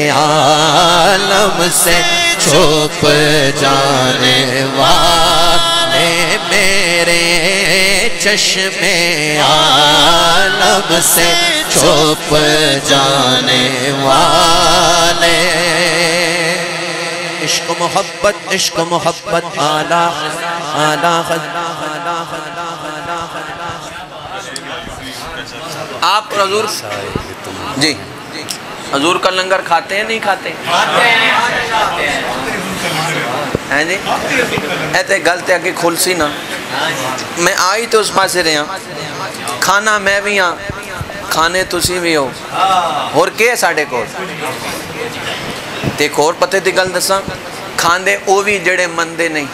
عالم سے چھپ جانے والے میرے چشم عالم سے چھپ جانے والے عشق محبت عشق محبت آلہ آلہ آپ حضور جی حضور کا لنگر کھاتے ہیں نہیں کھاتے ہیں جی ایتے گلتے کہ کھل سی نا میں آئی تو اس پاس سے رہا کھانا میں بھی ہاں کھانے تسی بھی ہو اور کیا ساڑھے کو ایک اور پتے دی گل دساں کھاندے او بھی جڑے مندے نہیں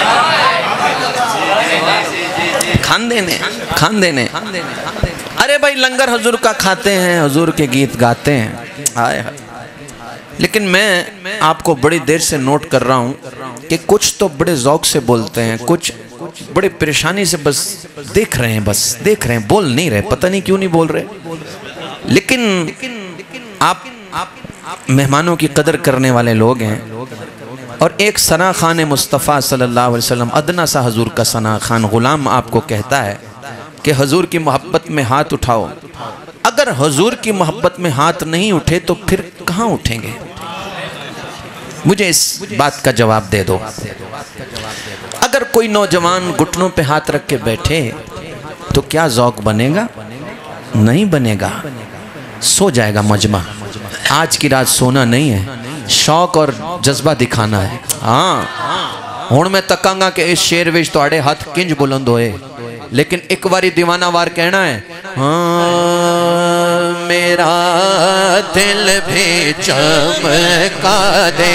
کھاندے نے کھاندے نے ارے بھائی لنگر حضور کا کھاتے ہیں حضور کے گیت گاتے ہیں آئے لیکن میں آپ کو بڑی دیر سے نوٹ کر رہا ہوں کہ کچھ تو بڑے ذوق سے بولتے ہیں کچھ بڑے پریشانی سے بس دیکھ رہے ہیں بس دیکھ رہے ہیں بول نہیں رہے پتہ نہیں کیوں نہیں بول رہے لیکن آپ مہمانوں کی قدر کرنے والے لوگ ہیں اور ایک ثنا خان مصطفیٰ صلی اللہ علیہ وسلم ادنا سا حضور کا ثنا خان غلام آپ کو کہتا ہے کہ حضور کی محبت میں ہاتھ اٹھاؤ اگر حضور کی محبت میں ہاتھ نہیں اٹھے تو پھر کہاں اٹھیں گے مجھے اس بات کا جواب دے دو اگر کوئی نوجوان گھٹنوں پہ ہاتھ رکھ کے بیٹھے تو کیا ذوق بنے گا نہیں بنے گا سو جائے گا مجمع آج کی رات سونا نہیں ہے شوق اور جذبہ دکھانا ہے ہاں ہون میں تکاں گا کہ اس شیر وچ تواڈے ہاتھ کنج بلند ہوئے لیکن ایک باری دیوانہ وار کہنا ہے ہاں میرا دل بھی چمکا دے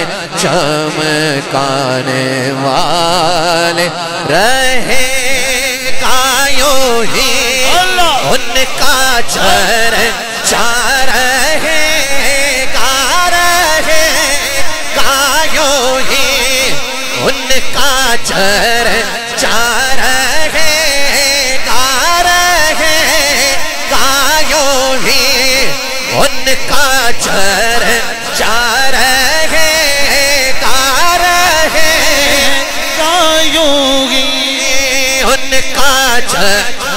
چمکانے والے رہے گا یوں ہی ان کا چرچا رہے گا رہے گا یوں ہی ان کا چرچا رہے گا رہے گا یوں ہی ان کا چرچا رہے گا رہے گا یوں ہی ان کا چرچا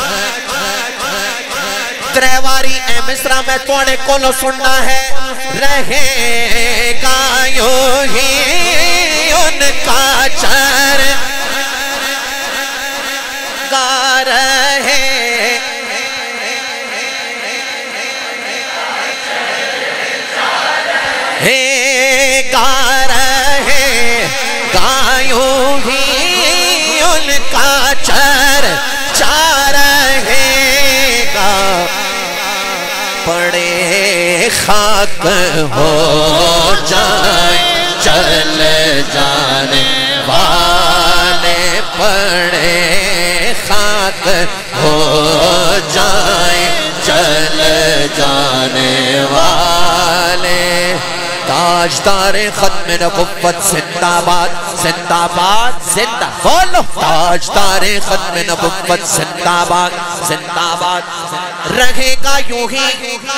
تریواری اے مصرہ میں توڑے کولو سننا ہے رہے گا یوں ہی ان کا چرچا رہے ہے گا رہے گا یوں ہی ان کا چرچا رہے گا پڑے خاک ہو جائیں چل جانے والے پڑے خاک ہو جائیں چل جانے والے تاجدار ختم نبوت زندہ باد زندہ باد زندہ بولو تاجدار ختم نبوت زندہ باد زندہ باد رہے گا یوں ہی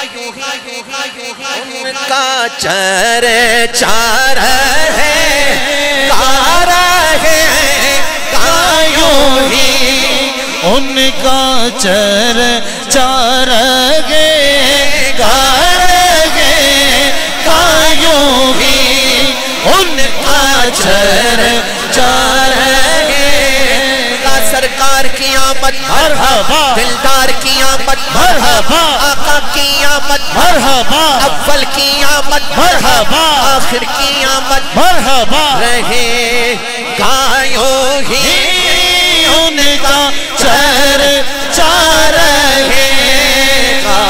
ان کا چرچا رہے گا رہے گا یوں ہی ان کا چرچا رہے گا رہے گا یوں ہی ان کا چرچا رہے گا سرکار کی آمد مرحبا دلدار کی آمد مرحبا آقا کی آمد مرحبا اول کی آمد مرحبا آخر کی آمد مرحبا رہے گا یوں ہی ان کا چرچا رہے گا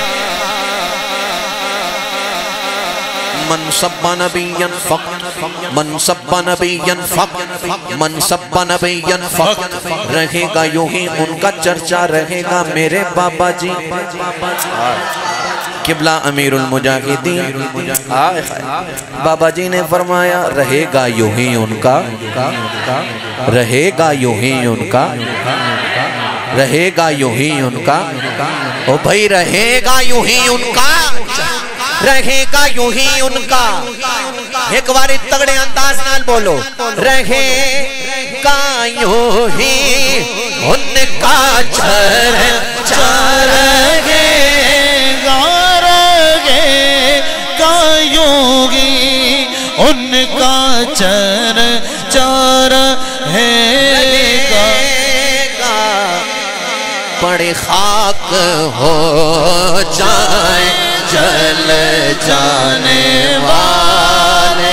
من سب نبیا فقط من سب نبیا فقط من سب نبیا فقط رہے گا یوں ہی ان کا چرچا رہے گا میرے بابا جی قبلہ امیر المجاہدین بابا جی نے فرمایا رہے گا یوں ہی ان کا رہے گا یوں ہی ان کا رہے گا یوں ہی ان کا او بھائی رہے گا یوں ہی ان کا رہے گا یوں ہی ان کا ایک بار تگڑے انداز نال بولو رہے گا یوں ہی ان کا چرچا رہے گا رہے گا یوں ہی ان کا چرچا رہے گا بڑے خاک ہو جائیں جل جانے والے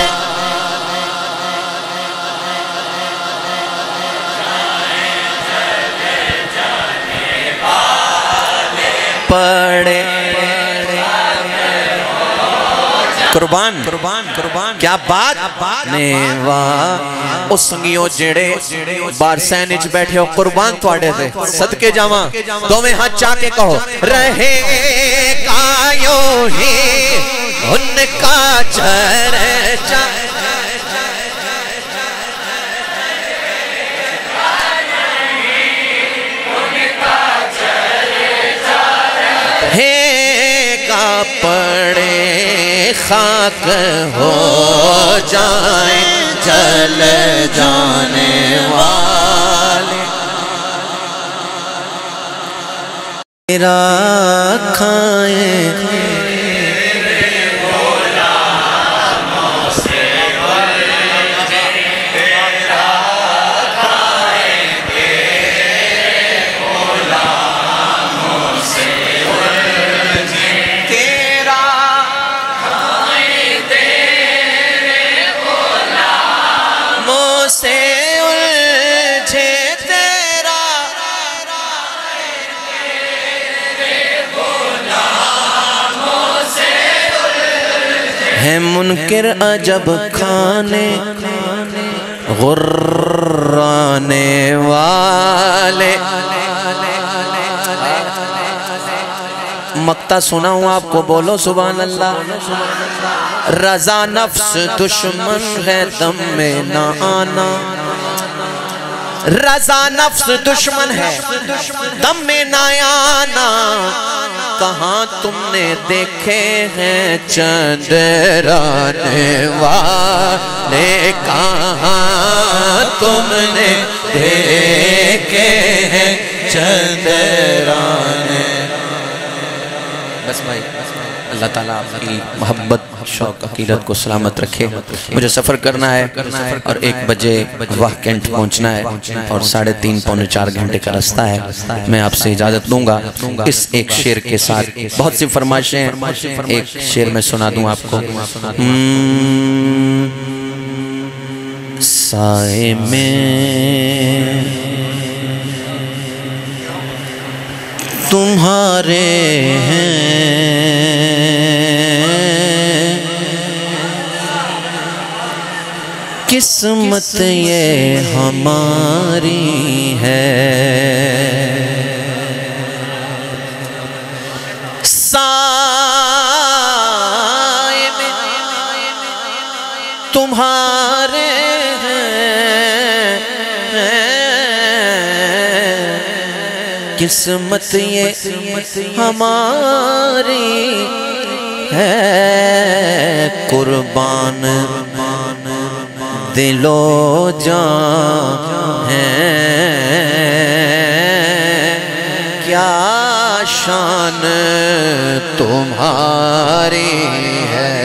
پڑے قربان قربان قربان کیا بات نیوا اس سنگیوں جڑے بار سینج بیٹھے ہو قربان تواڑے دے صدقے جاواں دو میں ہاتھ چاہ کے کہو رہے گا یوں ہی ان کا چرچا ہے گا پڑے خاک ہو جائیں جل جانے والے تیرا کھائیں ہے منکر عجب کھانے غرانے والے. مقطع سنا ہوں آپ کو، بولو سبحان اللہ. رضا نفس دشمن ہے دم میں نہ آنا. رضا نفس دشمن ہے دم میں نہ آنا. کہاں تم نے دیکھے ہیں چندرانے والے، کہاں تم نے دیکھے ہیں چندرانے. بس بھائی، اللہ تعالیٰ آپ کی محبت شوق عقیدت کو سلامت رکھے. مجھے سفر کرنا ہے اور ایک بجے واہ کینٹ پہنچنا ہے اور ساڑھے تین پونے چار گھنٹے کا رستہ ہے. میں آپ سے اجازت لوں گا اس ایک شعر کے ساتھ. بہت سی فرمائشیں ہیں، ایک شعر میں سنا دوں آپ کو. سائے میں تمہارے ہیں قسمت یہ ہماری ہے. سائے میں تمہارے ہیں قسمت یہ ہماری ہے. قربان دل و جان ہے، کیا شان تمہاری ہے.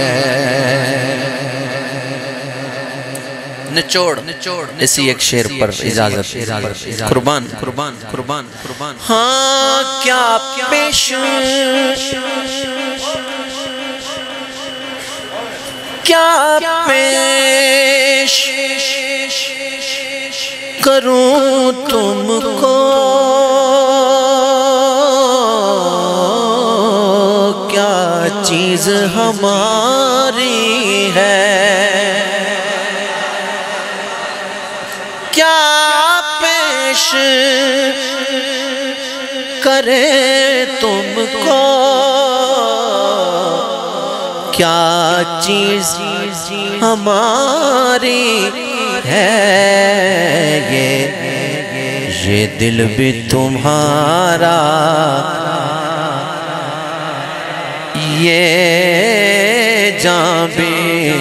نچوڑ اسی ایک شعر پر اجازت. قربان قربان قربان قربان. ہاں کیا پیش کیا پیش کروں تم کو، کیا چیز ہماری ہے. کیا پیش کرے تم کو، کیا چیز ہماری ہے. یہ یہ دل بھی تمہارا، یہ جان بھی.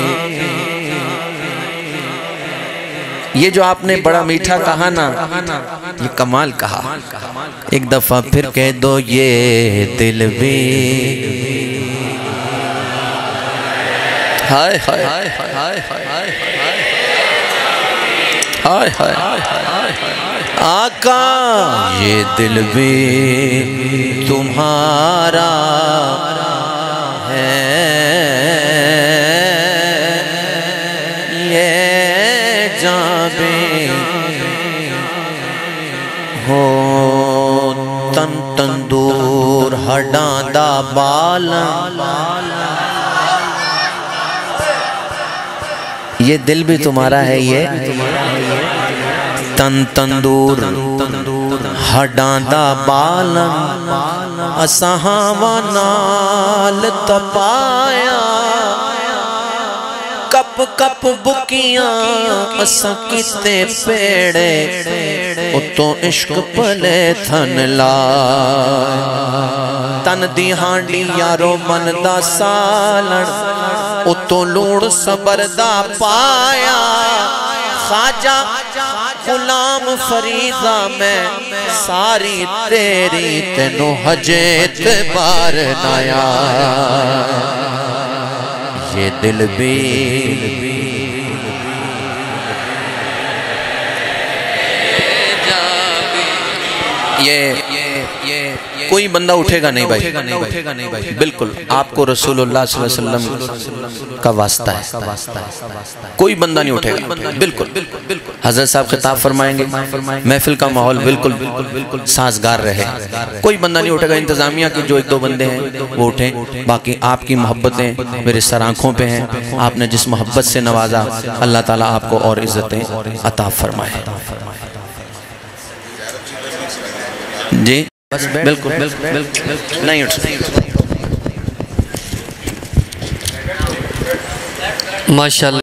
یہ جو آپ نے بڑا میٹھا کہا نا، یہ کمال کہا. ایک دفعہ پھر کہہ دو یہ دل بھی. ہائے ہائے ہائے ہائے ہائے ہائے آقا، یہ دل بھی تمہارا ہے، یہ جان بھی. ہو تن تندور ہڈاں دا بالن، یہ دل بھی تمہارا ہے. یہ تن تندور ہڈاں دا بالن، اساں نال تپایا. کپ کپ بکیاں اساں کتے پیڑے، اتوں عشق پلے تھن لائے. تن دی ہانڈی یارو من دا سالن، اتوں لوڑ صبر دا پایا. خواجہ غلام فریضہ میں ساری تیری تینوں حجے اعتبار نایا. یہ دل بھی یہ کوئی بندہ اٹھے گا نہیں بھائی، بالکل آپ کو رسول اللہ صلی اللہ علیہ وسلم کا واسطہ ہے، کوئی بندہ نہیں اٹھے گا، بالکل حضرت صاحب خطاب فرمائیں گے، محفل کا ماحول بالکل سازگار رہے، کوئی بندہ نہیں اٹھے گا، انتظامیہ کے جو ایک دو بندے ہیں وہ اٹھیں، باقی آپ کی محبتیں میرے سر آنکھوں پہ ہیں، آپ نے جس محبت سے نوازا اللہ تعالیٰ آپ کو اور عزتیں عطا فرمائے۔ جی بالکل نہیں اٹھ ماشاءاللہ۔